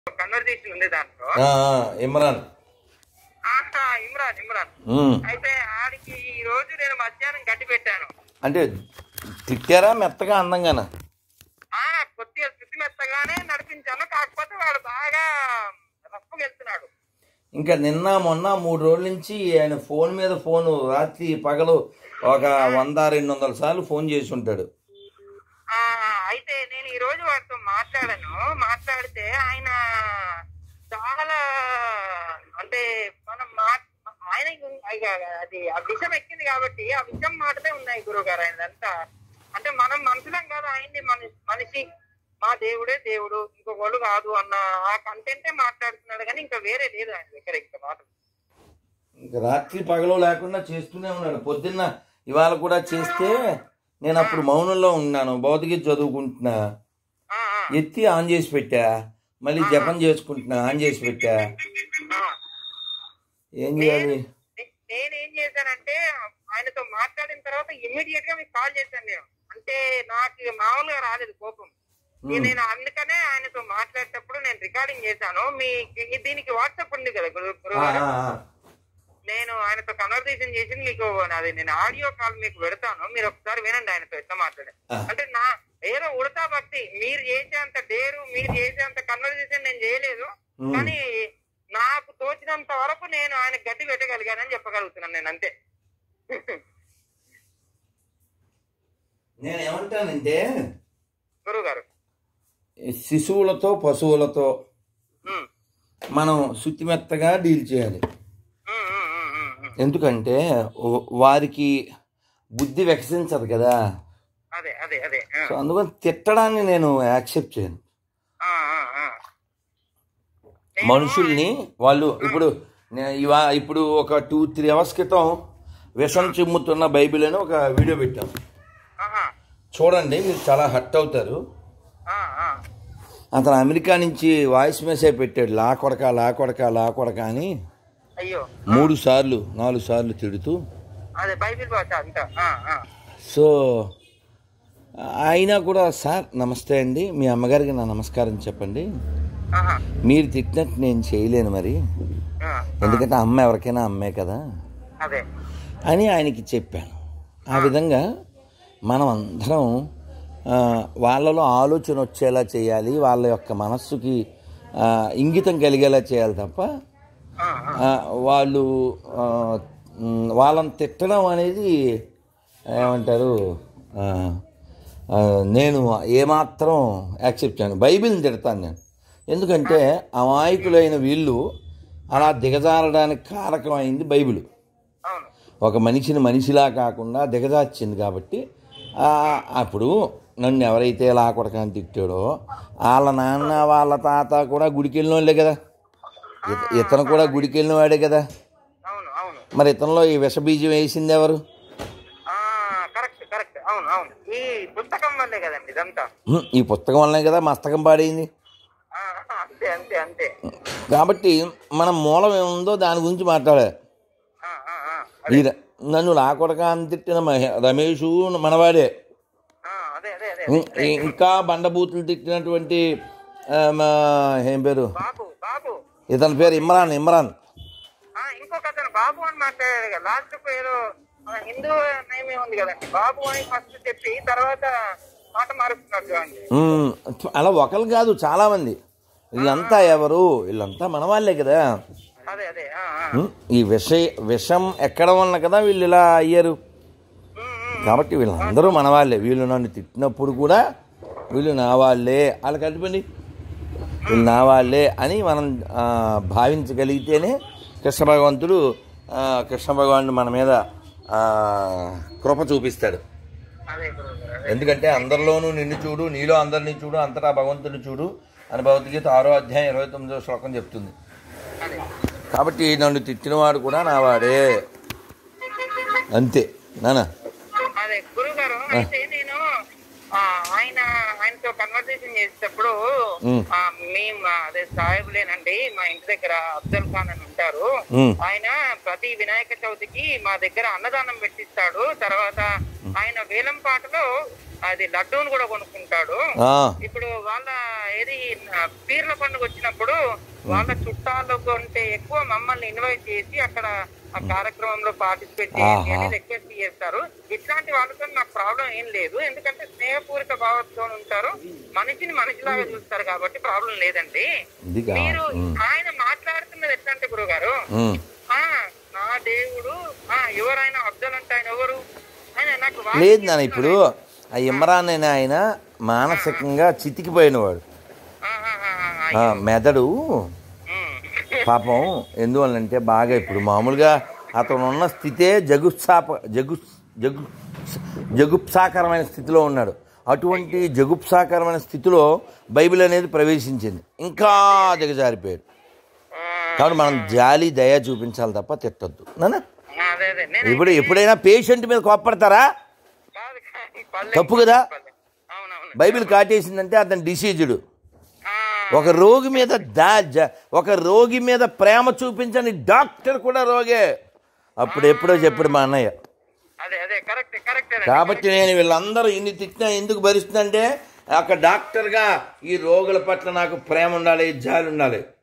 Conversation ఉంది దాంట్లో. ఇమ్రాన్ ఇమ్రాన్ ఇమ్రాన్ అయితే ఆడికి ఈ రోజు నేను మధ్యాహ్నం గట్టి పెట్టాను. అంటే తిట్టారా మెత్తగా అందంగానా? కొద్దిగా స్థితి మెత్తగానే నడిపించాను. కాకపోతే వాడు బాగా రఫ్గా వెళ్తున్నాడు. ఇంకా నిన్న మొన్న 3 రోజుల నుంచి ఆయన ఫోన్ మీద ఫోను రాత్రి పగలు ఒక 100-200 సార్లు ఫోన్ చేసి ఉంటాడు. అయితే నేను ఈ రోజు వాడితో మాట్లాడితే ఆయన చాలా అంటే మనం ఆయన అది ఆ విషం ఎక్కింది కాబట్టి ఆ విషం మాటలే ఉన్నాయి గురువు గారు. ఆయనంతా అంటే మనం మనుషులం కాదు, ఆయన్ని మనిషి, మా దేవుడే దేవుడు, ఇంకొకళ్ళు కాదు అన్న ఆ కంటెంటే మాట్లాడుతున్నాడు కానీ ఇంకా వేరే లేదు ఆయన దగ్గర ఇంకా మాటలు. ఇంకా రాత్రి పగలు లేకుండా చేస్తూనే ఉన్నాడు. పొద్దున్న ఇవాళ కూడా చేస్తే నేను అప్పుడు మౌనంలో ఉన్నాను, భౌతికత చదువుకుంటున్నా, ఎత్తి ఆన్ చేసి పెట్టా, మళ్ళీ జపం చేసుకుంటున్నా, ఆన్ చేసి పెట్టా. ఏం చేయాలి? నేనేం చేశానంటే ఆయనతో మాట్లాడిన తర్వాత ఇమ్మీడియట్ గా మీకు కాల్ చేశాను నేను. అంటే నాకు మామూలుగా రాలేదు కోపం. నేను అందుకనే ఆయనతో మాట్లాడేటప్పుడు నేను రికార్డింగ్ చేశాను. మీ దీనికి వాట్సాప్ ఉంది కదా గురుగారు, నేను ఆయనతో కన్వర్సేషన్ చేసి మీకు అది నేను ఆడియో కాల్ మీకు పెడతాను, మీరు ఒకసారి వినండి ఆయనతో ఎట్లా మాట్లాడే. అంటే నా ఏదో ఉడతా భక్తి, మీరు చేసేంత డేరు, మీరు చేసేంత కన్వర్సేషన్ నేను చేయలేదు, కానీ నాకు తోచినంత వరకు నేను ఆయన గట్టి పెట్టగలిగానని చెప్పగలుగుతున్నాను నేను, అంతే. నేను ఏమంటానంటే గురువు గారు, శిశువులతో పశువులతో మనం శుతిమెత్తగా డీల్ చేయాలి. ఎందుకంటే వారికి బుద్ధి వికసించదు కదా. సో అందుకని తిట్టడాన్ని నేను యాక్సెప్ట్ చేయను. మనుషుల్ని వాళ్ళు ఇప్పుడు ఒక 2-3 అవర్స్ క్రితం విషం చిమ్ముతున్న బైబిల్ అని ఒక వీడియో పెట్టాం, చూడండి, మీరు చాలా హర్ట్ అవుతారు. అతను అమెరికా నుంచి వాయిస్ మెసేజ్ పెట్టాడు, లా కొడక అని 3 సార్లు 4 సార్లు తిడుతూ. సో అయినా కూడా, సార్ నమస్తే అండి, మీ అమ్మగారికి నా నమస్కారం చెప్పండి, మీరు తిట్టినట్టు నేను చేయలేను మరి, ఎందుకంటే అమ్మ ఎవరికైనా అమ్మే కదా అని ఆయనకి చెప్పాను. ఆ విధంగా మనం అందరం వాళ్ళలో ఆలోచన వచ్చేలా చేయాలి, వాళ్ళ యొక్క మనస్సుకి ఇంగితం కలిగేలా చేయాలి తప్ప వాళ్ళని తిట్టడం అనేది ఏమంటారు, నేను ఏమాత్రం యాక్సెప్ట్ చేయను. బైబిల్ని తిడతాను నేను, ఎందుకంటే అమాయకులైన వీళ్ళు అలా దిగజారడానికి కారకం అయింది బైబిల్. ఒక మనిషిని మనిషిలా కాకుండా దిగజార్చింది కాబట్టి. అప్పుడు నన్ను ఎవరైతే లాకొడకని తిట్టాడో వాళ్ళ నాన్న వాళ్ళ తాత కూడా గుడికి వెళ్ళిన వాళ్ళే కదా, ఇతను కూడా గుడికి వెళ్ళిన వాడే కదా. మరి ఇతనిలో ఈ విషబీజం వేసింది ఎవరు? ఈ పుస్తకం వల్లనే కదా మస్తకం పాడైంది. కాబట్టి మనం మూలం ఏముందో దాని గురించి మాట్లాడాలి. నన్ను లాకొడక అని తిట్టిన రమేషు మనవాడే, ఇంకా బండబూతులు తిట్టినటువంటి ఏం పేరు, ఇతని పేరు ఇమ్రాన్. ఇంకొక బాబు అని మాట్లాడారు, లాస్ట్ ఏదో హిందూ నేమే ఉంది కదండి, బాబు అని ఫస్ట్ చెప్పి తర్వాత మాట మారుస్తున్నారు. అలా ఒకరు కాదు, చాలా మంది. వీళ్ళంతా ఎవరు? వీళ్ళంతా మన వాళ్ళే కదా. ఈ విషం ఎక్కడం వలన కదా వీళ్ళు ఇలా అయ్యారు. కాబట్టి వీళ్ళందరూ మన వాళ్ళే. వీళ్ళు నన్ను తిట్టినప్పుడు కూడా వీళ్ళు నా వాళ్ళే, వాళ్ళ కట్టుబడి వీళ్ళు నా వాళ్ళే అని మనం భావించగలిగితేనే కృష్ణ భగవానుడు మన మీద కృప చూపిస్తాడు. ఎందుకంటే అందరిలోనూ నిన్ను చూడు, నీలో అందరినీ చూడు, అంతటా భగవంతుని చూడు అని భగవద్గీత 6వ అధ్యాయం 29వ శ్లోకం చెప్తుంది. కాబట్టి నన్ను తిట్టినవాడు కూడా నా వాడే, అంతే నానా. అదే గురుగారు, అయితే నేను ఆయనతో కన్వర్సేషన్ చేసేటప్పుడు మేము అదే సాహెబులేనండి, మా ఇంటి దగ్గర అఫ్జల్ ఖాన్ అని ఉంటారు, ఆయన ప్రతి వినాయక చవితికి మా దగ్గర అన్నదానం పెట్టిస్తాడు. తర్వాత ఆయన వేలం పాటలో అది లడ్డూను కూడా కొనుక్కుంటాడు. ఆ, ఇప్పుడు వాళ్ళ ఏది పీర్ల పండుగ వచ్చినప్పుడు వాళ్ళ చుట్టాలు కంటే ఎక్కువ మమ్మల్ని ఇన్వైట్ చేసి అక్కడ ఆ కార్యక్రమంలో పార్టిసిపేట్ చేయండి అని రిక్వెస్ట్ చేస్తారు. ఇట్లాంటి వాళ్ళతో నాకు ప్రాబ్లం ఏం లేదు, ఎందుకంటే స్నేహపూరిత భావంతో ఉంటారు, మనిషిని మనిషిలాగా చూస్తారు కాబట్టి ప్రాబ్లం లేదండి. ఇది కావాలి. మీరు ఆయన మాట్లాడుతున్నది ఎట్లా అంటే గురువు గారు, నా దేవుడు ఎవరైనా అబ్దుల్ అంటే ఆయన ఎవరు ఆయన నాకు లేదు నాన్న. ఇప్పుడు ఆ ఇమ్రాన్ అనే ఆయన మానసికంగా చితికిపోయినవాడు. మెదడు పాపం ఎందువల్లంటే బాగా ఇప్పుడు మామూలుగా అతను ఉన్న స్థితే జగుప్సాకరమైన స్థితిలో ఉన్నాడు. అటువంటి జగుప్సాకరమైన స్థితిలో బైబిల్ అనేది ప్రవేశించింది, ఇంకా దిగజారిపోయాడు. కాబట్టి మనం జాలి దయ చూపించాలి తప్ప తిట్టొద్దు నాన్న. ఇప్పుడు ఎప్పుడైనా పేషెంట్ మీద కోప్పడతారా? తప్పు కదా. బైబిల్ కాటేసిందంటే అతను డిసీజుడు. ఒక రోగి మీద ప్రేమ చూపించని డాక్టర్ కూడా రోగే. అప్పుడు ఎప్పుడో చెప్పాడు మా అన్నయ్య. కాబట్టి నేను వీళ్ళందరూ ఇన్ని తిట్టినా ఎందుకు భరిస్తుందంటే ఒక డాక్టర్గా ఈ రోగుల పట్ల నాకు ప్రేమ ఉండాలి, జాలి ఉండాలి.